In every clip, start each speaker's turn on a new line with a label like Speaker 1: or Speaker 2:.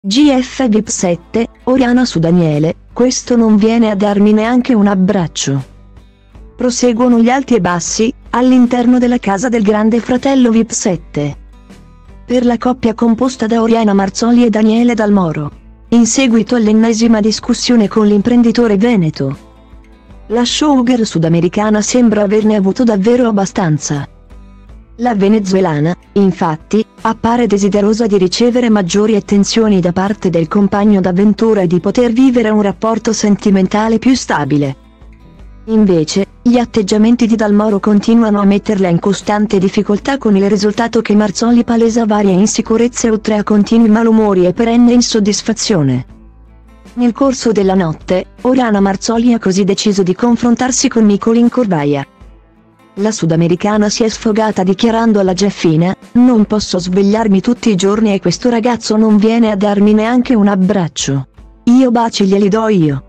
Speaker 1: GF VIP 7, Oriana su Daniele, questo non viene a darmi neanche un abbraccio. Proseguono gli alti e bassi, all'interno della casa del grande fratello VIP 7. Per la coppia composta da Oriana Marzoli e Daniele Dal Moro. In seguito all'ennesima discussione con l'imprenditore veneto. La showgirl sudamericana sembra averne avuto davvero abbastanza. La venezuelana, infatti, appare desiderosa di ricevere maggiori attenzioni da parte del compagno d'avventura e di poter vivere un rapporto sentimentale più stabile. Invece, gli atteggiamenti di Dal Moro continuano a metterla in costante difficoltà, con il risultato che Marzoli palesa varie insicurezze oltre a continui malumori e perenne insoddisfazione. Nel corso della notte, Oriana Marzoli ha così deciso di confrontarsi con Nicolin Corvaia. La sudamericana si è sfogata dichiarando alla Jeffina: "Non posso svegliarmi tutti i giorni e questo ragazzo non viene a darmi neanche un abbraccio. Io baci glieli do io".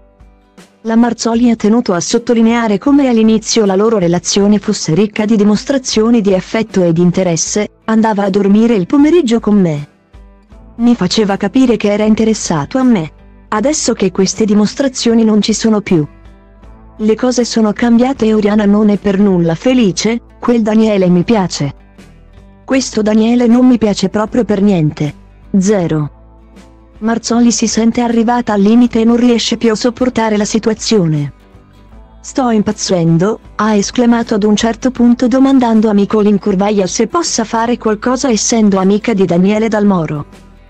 Speaker 1: La Marzoli ha tenuto a sottolineare come all'inizio la loro relazione fosse ricca di dimostrazioni di affetto e di interesse: "Andava a dormire il pomeriggio con me. Mi faceva capire che era interessato a me. Adesso che queste dimostrazioni non ci sono più, le cose sono cambiate e Oriana non è per nulla felice, quel Daniele mi piace. Questo Daniele non mi piace proprio per niente. Zero". Marzoli si sente arrivata al limite e non riesce più a sopportare la situazione. "Sto impazzendo", ha esclamato ad un certo punto, domandando a Nicolin Corvaia se possa fare qualcosa essendo amica di Daniele Dal Moro.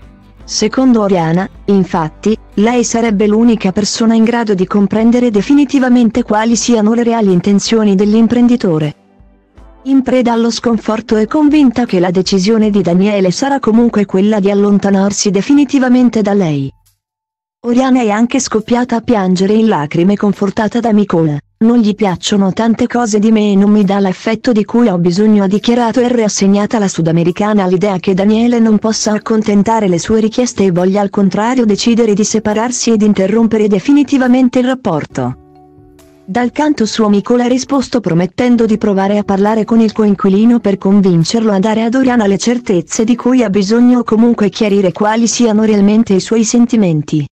Speaker 1: Secondo Oriana, infatti, lei sarebbe l'unica persona in grado di comprendere definitivamente quali siano le reali intenzioni dell'imprenditore. In preda allo sconforto è convinta che la decisione di Daniele sarà comunque quella di allontanarsi definitivamente da lei. Oriana è anche scoppiata a piangere in lacrime, confortata da Nicola. "Non gli piacciono tante cose di me e non mi dà l'affetto di cui ho bisogno", ha dichiarato, e rassegnata la sudamericana all'idea che Daniele non possa accontentare le sue richieste e voglia al contrario decidere di separarsi ed interrompere definitivamente il rapporto. Dal canto suo Nicola ha risposto promettendo di provare a parlare con il coinquilino per convincerlo a dare ad Oriana le certezze di cui ha bisogno o comunque chiarire quali siano realmente i suoi sentimenti.